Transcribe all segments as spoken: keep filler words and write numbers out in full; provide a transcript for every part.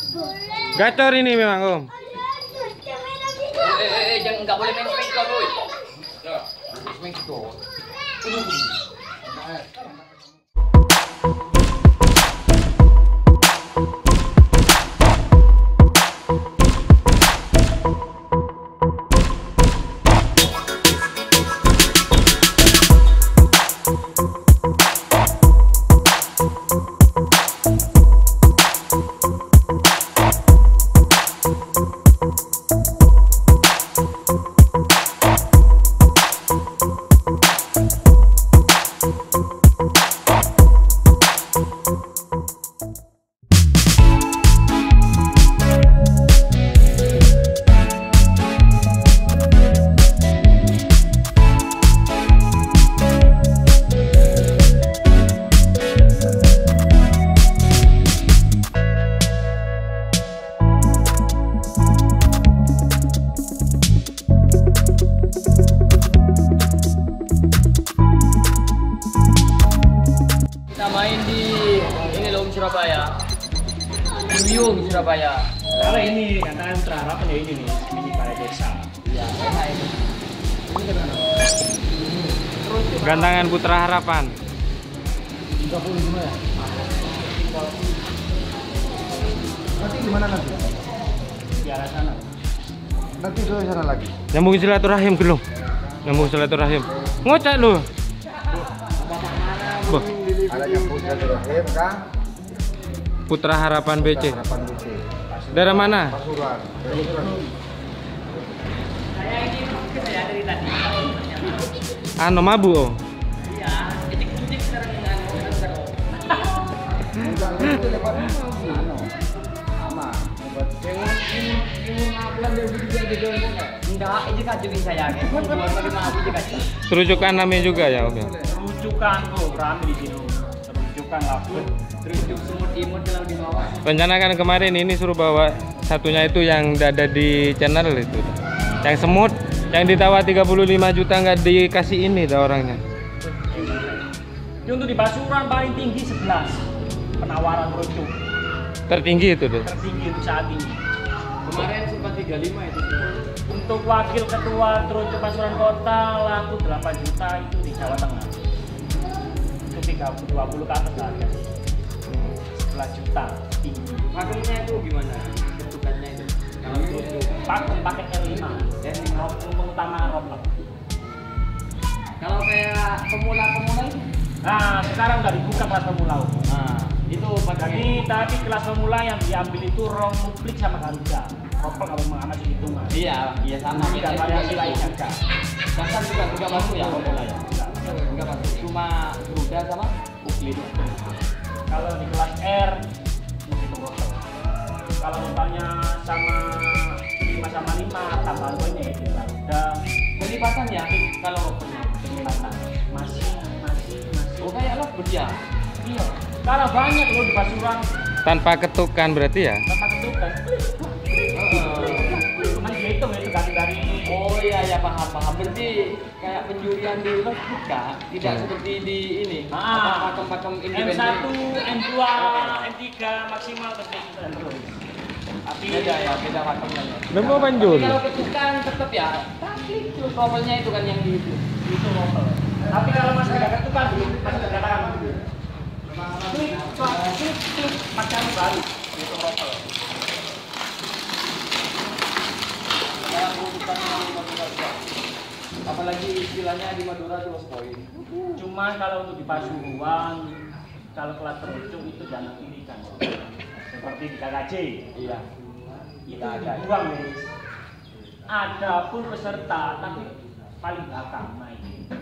Gacor ini memang Om. Eh, eh, eh, jangan nggak boleh main main kau boy. Ya, main gitu. Surabaya, Duyung Surabaya. Kalau ini katakan terharapan ya ini nih, mini balai desa. Iya, enak ini. Ini gimana? Gantangan Putra Harapan. tiga puluh lima ya? Nanti di mana nanti? Di arah sana. Nanti ke sana lagi. Nyambung silaturahim dulu. Nyambung silaturahim. Ngocak lu. Boh, Ada nyambung silaturahim Kang. Putra Harapan B C. Harapan B C. Daerah mana? Pasuruan. Saya ini mungkin ya dari tadi. Ano Mabu oh. Iya, titik-titik sekarang dengan Enggak itu lepas anu. Sama. Enggak, ini kajungin saya. Mau buat bagaimana aku juga. Terujukan namanya juga ya Om. ya? Rujukan tuh, berami di sini. Rujukan laput. Terujuk semut imut dalam di bawah. Rencana kan kemarin ini suruh bawa satunya itu yang ada di channel itu. Yang semut yang ditawar tiga puluh lima juta nggak dikasih ini dah orangnya. Ini untuk di Pasuruan paling tinggi sebelas penawaran rujuk. Tertinggi itu tuh. Tertinggi untuk saat ini. Kemarin sempat tiga puluh lima itu. Untuk wakil ketua Terujuk Pasuruan Kota laku delapan juta itu di Jawa Tengah. Untuk tiga puluh dua puluh ke atas harga. sebelas juta tinggi. Pakemnya itu gimana? Bentukannya itu. Kalau terujuk. Pakem pakai R lima. R lima mengutamakan roplok. Kalau kayak pemula-pemula itu. Nah, sekarang udah dibuka kelas pemula. Nah, itu Jadi tadi kelas pemula yang diambil itu Rom Muplik sama Garuda. Roplok kalau mengamati hitungan. iya, iya sama. Tidak variasi lainnya enggak. Dasar juga juga masuk ya pemula ya. Enggak masuk. Cuma Garuda sama Muplik. Kalau di kelas R itu roplok. Kalau misalnya sama lima sama lima tambah poinnya itu Garuda. Kelipatan ya kalau ropernya. Kelipatan. Masih masih masih. Oh kayak lovebird ya? Iya. Karena banyak loh di Pasuruan Tanpa ketukan berarti ya. tanpa ketukan. Cuman dihitung itu ganti dari. Oh iya ya paham paham. Berarti kayak penjurian di lovebird kak? Tidak Hmm. seperti di ini. Ah. Pakem-pakem M independen. satu, M dua, M tiga maksimal terus terus. Tapi Beda ya, beda pakemnya. ya. Udah mau banjur. Tapi kalau ketukan tetap ya. Tapi itu ropernya itu kan yang di itu. itu rompel. Tapi kalau masih nggak ketukan, masih dikatakan klik, klik, klik, macam baru itu rompel. Kayak urutannya di Madura juga. Apalagi istilahnya di Madura itu was point. Cuma kalau untuk di Pasuruan, kalau kelas terujuk itu jangan pilihkan. Seperti di K K J, Iya. itu dibuang guys. Ada pun peserta, tapi paling belakang main.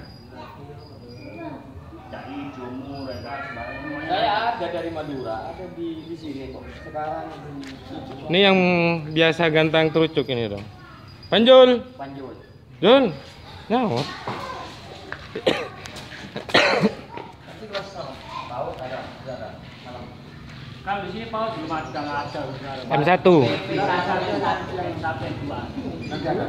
Jadi jumur, mereka sebenarnya. Saya ada dari Madura, ada di di sini kok. Sekarang di Ini yang biasa gantang terucuk ini dong. Panjul, Panjul. Jul, nyawot. Nanti kelas tahu ada, ada. Malam. Kalau di sini Pak belum ada, nggak ada. M satu. Yang satu, yang satu, yang dua. Nanti ada.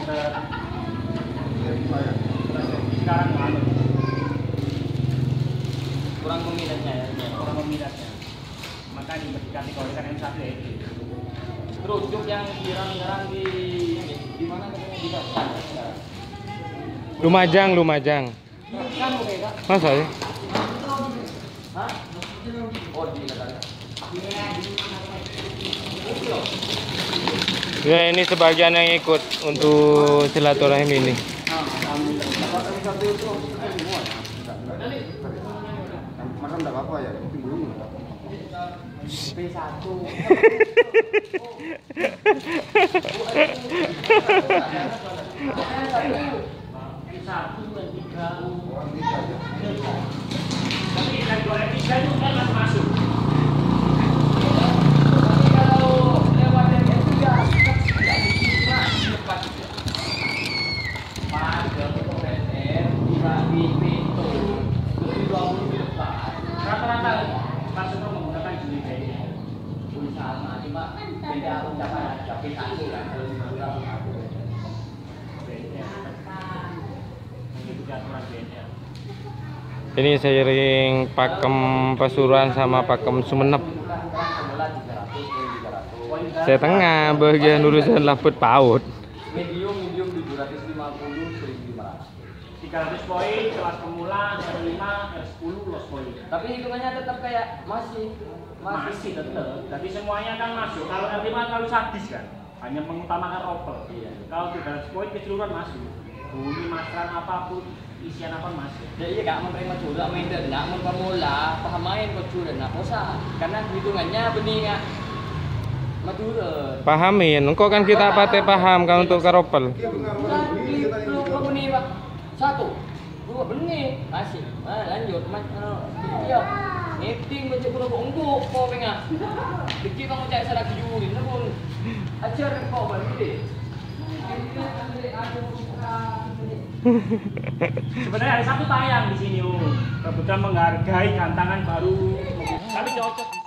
Sekarang nggak ada. Kurang peminatnya ya. Orang peminatnya. Maka makanya dikategorikan M satu ya itu. Terucuk yang nyerang-nyerang di di mana katanya di Batam. Lumajang, Lumajang. Kan oke Kak. Masa ya? Hah? Oh, di katanya. Ya ini sebagian yang ikut untuk silaturahim ini. Makan enggak apa-apa ya. P satu. Satu dan tiga. Tapi kategori tiga itu kan masih masuk. Tapi kalau lewat yang tiga, tidak bisa cepat. Pada untuk P R dibagi pintu lebih dua puluh di depan. Rata-rata pasar menggunakan jenis ini. Sama cuma beda ucapan tapi satu kan kalau di Madura satu. Ini seiring pakem Pasuruan sama pakem Sumenep. Saya tengah bagian urusan laput paut. Medium medium tujuh ratus lima puluh seribu lima ratus. tiga ratus poin kelas pemula, R lima, R sepuluh los poin. Tapi hitungannya tetap kayak masih Masih tetap. Jadi semuanya kan masuk. Kalau R lima kalau sadis kan, hanya mengutamakan ropel. Iya. Kalau tiga ratus poin keseluruhan masuk. Bunyi masran apapun, isian apa masuk. Ya iya kak menerima juga main dan nak pemula paham main kok sudah nak usah karena hitungannya benih kak Madura. Pahamin, engkau kan kita pate paham kan untuk karopel. Tadi dua benih pak satu dua benih masih ah, lanjut mas iya ngeting baca pura bongko kau pengen dikit kamu cek salah kiurin namun ajar kau balik deh. Sebenarnya ada satu tayang di sini, Om. Kebetulan menghargai gantangan baru. Tapi cocok di sini.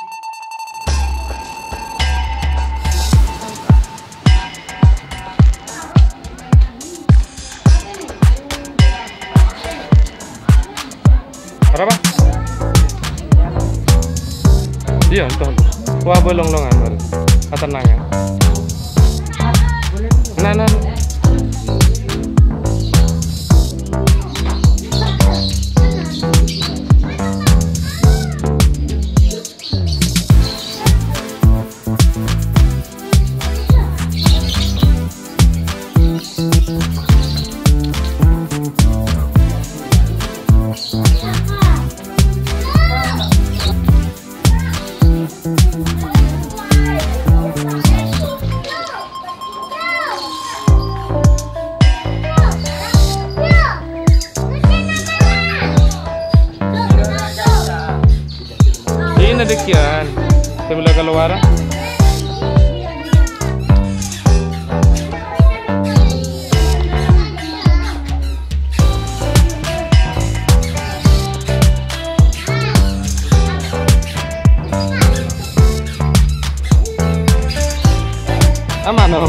Berapa? Iya, entah. Wah, bolong-longan baru. Tenang ya. Nah, nah. Ini demikian sebelum keluar. Aman no?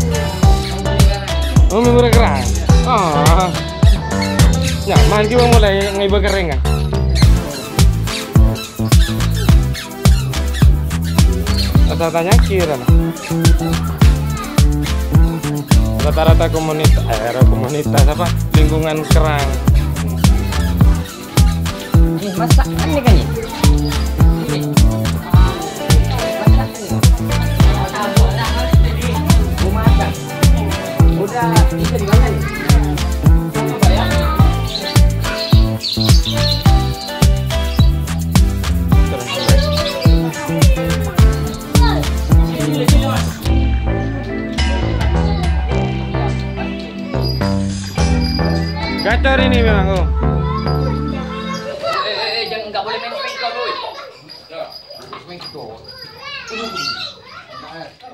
Oh, murah kerang. Oh, nyaman juga mulai ngiba kering kan? Saya tanya kira rata-rata komunitas eh komunitas apa lingkungan kerang. Ini masak ini kan ini. Udah bisa dimakan. Coba ya. Gacor ini memang oh. Eh eh eh jangan enggak boleh main main kau, boy. Ya, main gitu.